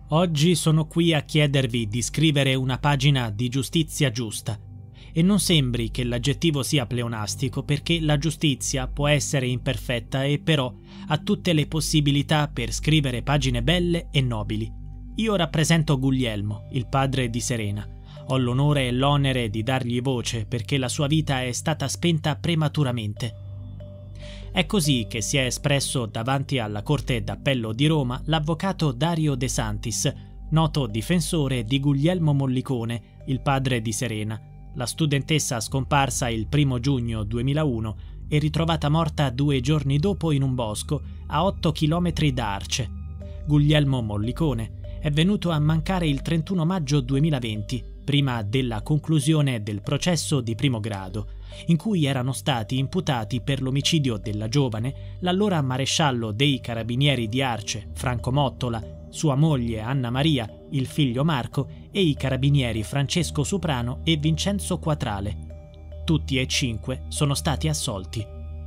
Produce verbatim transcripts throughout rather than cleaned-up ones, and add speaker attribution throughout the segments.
Speaker 1: Oggi sono qui a chiedervi di scrivere una pagina di giustizia giusta. E non sembri che l'aggettivo sia pleonastico, perché la giustizia può essere imperfetta e però ha tutte le possibilità per scrivere pagine belle e nobili. Io rappresento Guglielmo, il padre di Serena. Ho l'onore e l'onere di dargli voce perché la sua vita è stata spenta prematuramente. È così che si è espresso davanti alla Corte d'Appello di Roma l'avvocato Dario De Santis, noto difensore di Guglielmo Mollicone, il padre di Serena, la studentessa scomparsa il primo giugno duemilauno e ritrovata morta due giorni dopo in un bosco a otto chilometri da Arce. Guglielmo Mollicone è venuto a mancare il trentuno maggio duemilaventi, prima della conclusione del processo di primo grado, in cui erano stati imputati per l'omicidio della giovane l'allora maresciallo dei carabinieri di Arce, Franco Mottola, sua moglie Anna Maria, il figlio Marco e i carabinieri Francesco Soprano e Vincenzo Quatrale. Tutti e cinque sono stati assolti.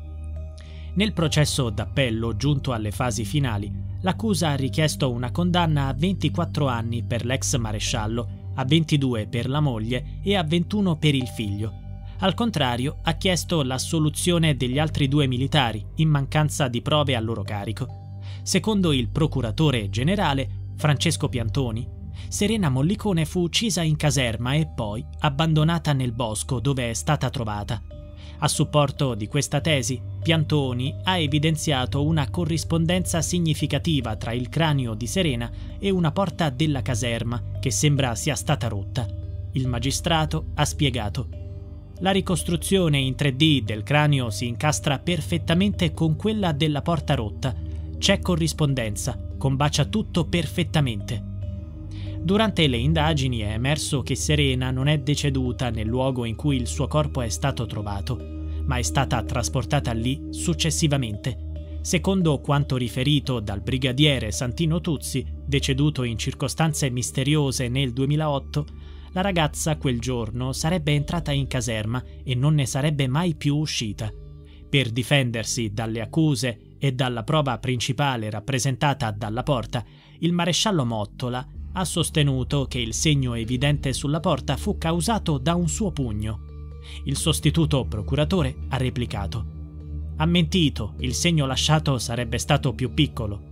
Speaker 1: Nel processo d'appello giunto alle fasi finali, l'accusa ha richiesto una condanna a ventiquattro anni per l'ex maresciallo, a ventidue per la moglie e a ventuno per il figlio. Al contrario, ha chiesto l'assoluzione degli altri due militari, in mancanza di prove a loro carico. Secondo il procuratore generale, Francesco Piantoni, Serena Mollicone fu uccisa in caserma e poi abbandonata nel bosco dove è stata trovata. A supporto di questa tesi, Piantoni ha evidenziato una corrispondenza significativa tra il cranio di Serena e una porta della caserma che sembra sia stata rotta. Il magistrato ha spiegato: la ricostruzione in tre D del cranio si incastra perfettamente con quella della porta rotta. C'è corrispondenza, combacia tutto perfettamente. Durante le indagini è emerso che Serena non è deceduta nel luogo in cui il suo corpo è stato trovato, ma è stata trasportata lì successivamente. Secondo quanto riferito dal brigadiere Santino Tuzzi, deceduto in circostanze misteriose nel duemilaotto, la ragazza quel giorno sarebbe entrata in caserma e non ne sarebbe mai più uscita. Per difendersi dalle accuse e dalla prova principale rappresentata dalla porta, il maresciallo Mottola ha sostenuto che il segno evidente sulla porta fu causato da un suo pugno. Il sostituto procuratore ha replicato: ha mentito, il segno lasciato sarebbe stato più piccolo.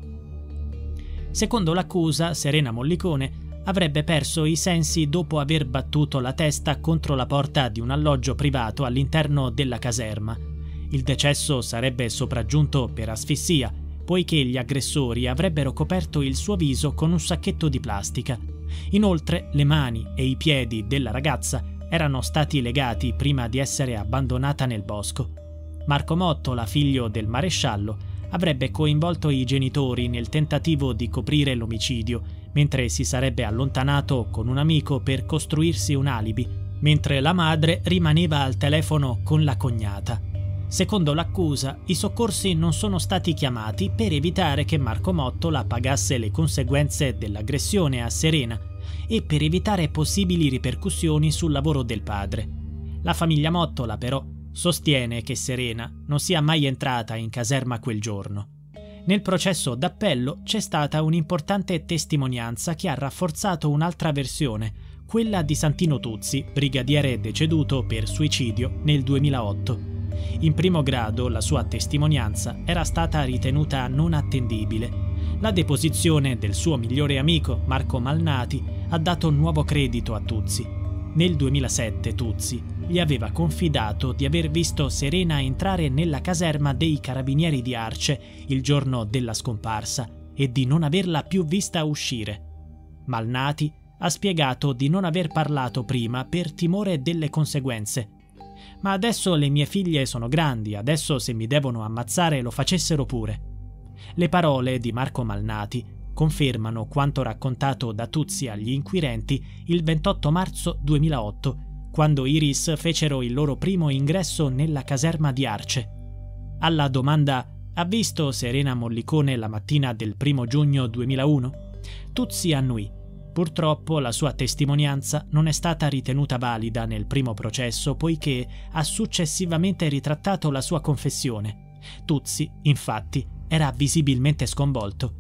Speaker 1: Secondo l'accusa, Serena Mollicone avrebbe perso i sensi dopo aver battuto la testa contro la porta di un alloggio privato all'interno della caserma. Il decesso sarebbe sopraggiunto per asfissia, poiché gli aggressori avrebbero coperto il suo viso con un sacchetto di plastica. Inoltre, le mani e i piedi della ragazza erano stati legati prima di essere abbandonata nel bosco. Marco Mottola, figlio del maresciallo, avrebbe coinvolto i genitori nel tentativo di coprire l'omicidio, mentre si sarebbe allontanato con un amico per costruirsi un alibi, mentre la madre rimaneva al telefono con la cognata. Secondo l'accusa, i soccorsi non sono stati chiamati per evitare che Marco Mottola pagasse le conseguenze dell'aggressione a Serena e per evitare possibili ripercussioni sul lavoro del padre. La famiglia Mottola, però, sostiene che Serena non sia mai entrata in caserma quel giorno. Nel processo d'appello c'è stata un'importante testimonianza che ha rafforzato un'altra versione, quella di Santino Tuzzi, brigadiere deceduto per suicidio nel duemilaotto. In primo grado la sua testimonianza era stata ritenuta non attendibile. La deposizione del suo migliore amico, Marco Malnati, ha dato nuovo credito a Tuzzi. Nel duemilasette Tuzzi gli aveva confidato di aver visto Serena entrare nella caserma dei carabinieri di Arce il giorno della scomparsa e di non averla più vista uscire. Malnati ha spiegato di non aver parlato prima per timore delle conseguenze. Ma adesso le mie figlie sono grandi, adesso se mi devono ammazzare lo facessero pure. Le parole di Marco Malnati confermano quanto raccontato da Tuzzi agli inquirenti il ventotto marzo duemilaotto, quando i R I S fecero il loro primo ingresso nella caserma di Arce. Alla domanda «Ha visto Serena Mollicone la mattina del primo giugno duemilauno?» Tuzzi annuì. Purtroppo la sua testimonianza non è stata ritenuta valida nel primo processo poiché ha successivamente ritrattato la sua confessione. Tuzzi, infatti, era visibilmente sconvolto.